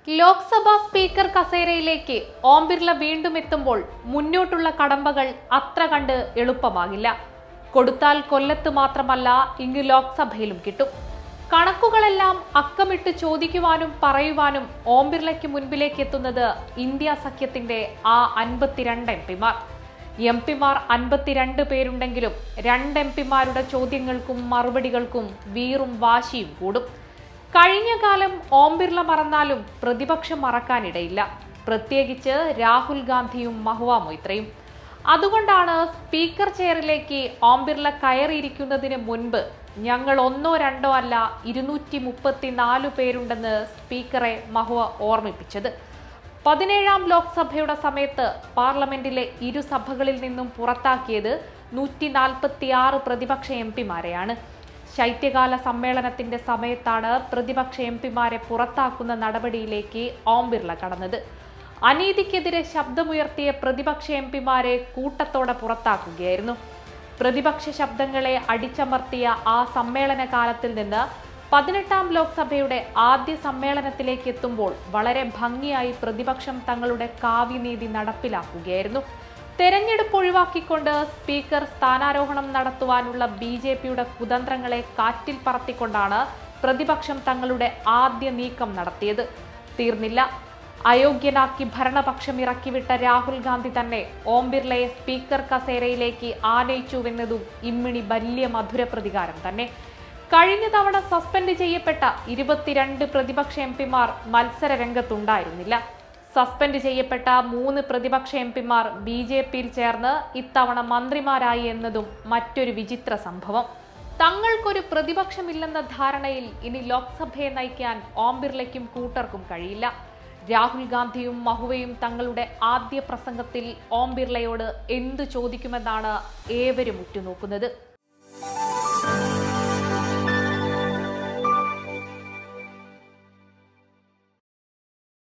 Lok Sabha speaker കസേരയിലേക്ക് ഓം ബിർള വീണ്ടും എത്തുമ്പോൾ മുന്നോട്ടുള്ള കടമ്പകൾ അത്ര കണ്ട് എളുപ്പമാകില്ല. കൊടുത്താൽ കൊല്ലത്ത് മാത്രമല്ല ഇങ്ങ് ലോക്സഭയിലും കിട്ടും. കണക്കുകളെല്ലാം അക്കമിട്ട് ചോദിക്കുവാനും പറയുവാനും ഓം ബിർളയ്ക്ക് മുൻപിലേക്ക് എത്തുന്നത് ഇന്ത്യ സഖ്യത്തിന്റെ ആ 52 എംപിമാർ. എംപിമാർ 52 പേരുണ്ടെങ്കിലും 2 എംപിമാരുടെ ചോദ്യങ്ങൾക്കും മറുപടികൾക്കും വീറും വാശിയും കൂടും. കഴിഞ്ഞ കാലം ഓം ബിർള മറന്നാലും പ്രതിപക്ഷം മറക്കാനിടയില്ല, പ്രത്യേകിച്ച് രാഹുൽ ഗാന്ധിയും മഹുവ മൊയ്ത്രയും. അതുകൊണ്ടാണ് സ്പീക്കർ ചെയറിലേക്ക് ഓം ബിർള കയറിയിരിക്കുന്നതിന് മുൻപ് ഞങ്ങൾ 1 2 അല്ല 234 പേരുണ്ടെന്ന് സ്പീക്കറെ മഹുവ ഓർമ്മിപ്പിച്ചത്. 17ാം ലോക്സഭയുടെ സമയത്ത് പാർലമെന്റിലെ ഇരുസഭകളിൽ നിന്നും പുറത്താക്കിയത് 146 പ്രതിപക്ഷ എംപിമാരെയാണ്. ശൈത്യകാല സമ്മേളനത്തിന്റെ സമയത്താണ് പ്രതിപക്ഷ എംപിമാരെ പുറത്താക്കുന്ന നടപടിയിലേക്ക് ഓം ബിർള കടന്നത്. അനീതിക്കെതിരെ ശബ്ദമുയർത്തിയ പ്രതിപക്ഷ എംപിമാരെ കൂട്ടത്തോടെ പുറത്താക്കുകയായിരുന്നു. പ്രതിപക്ഷ ശബ്ദങ്ങളെ അടിച്ചമർത്തിയ ആ സമ്മേളന കാലത്തിൽ നിന്ന് 18ാം ലോക്സഭയുടെ ആദ്യ സമ്മേളനത്തിലേക്ക് എത്തുമ്പോൾ വളരെ ഭംഗിയായി പ്രതിപക്ഷം തങ്ങളുടെ കാവ്യനീതി നടപ്പിലാക്കുകയായിരുന്നു. തെരഞ്ഞെടുപ്പ് ഒഴിവാക്കിക്കൊണ്ട് സ്പീക്കർ സ്ഥാനാരോഹണം നടത്തുവാനുള്ള BJPയുടെ കുതന്ത്രങ്ങളെ കാറ്റിൽ പറത്തിക്കൊണ്ടാണ് പ്രതിപക്ഷം തങ്ങളുടെ ആദ്യ നീക്കം നടത്തിയത്. തീർന്നില്ല, അയോഗ്യനാക്കി ഭരണപക്ഷം ഇറക്കിവിട്ട രാഹുൽ ഗാന്ധി തന്നെ ഓം ബിർളയെ സ്പീക്കർ കസേരയിലേക്ക് ആനയിച്ചുവെന്നതും ഇമ്മിണി വലിയ മധുര പ്രതികാരം തന്നെ. കഴിഞ്ഞ തവണ സസ്പെൻഡ് ചെയ്യപ്പെട്ട 22 പ്രതിപക്ഷ എംപിമാർ മത്സര രംഗത്തുണ്ടായിരുന്നില്ല. സസ്പെൻഡ് ചെയ്യപ്പെട്ട 3 പ്രതിപക്ഷ എംപിമാർ BJPയിൽ ചേർന്ന് ഇത്തവണ മന്ത്രിമാരായി എന്നതും മറ്റൊരു വിചിത്ര സംഭവം. തങ്ങൾക്കൊരു പ്രതിപക്ഷമില്ലെന്ന ധാരണയിൽ ഇനി ലോക്സഭയെ നയിക്കാൻ ഓം ബിർളയ്ക്കും കൂട്ടർക്കും കഴിയില്ല. രാഹുൽ ഗാന്ധിയും മഹുവയും തങ്ങളുടെ ആദ്യ പ്രസംഗത്തിൽ ഓം ബിർളയോട് എന്തു ചോദിക്കുമെന്നാണ് ഏവരും ഉറ്റുനോക്കുന്നത്.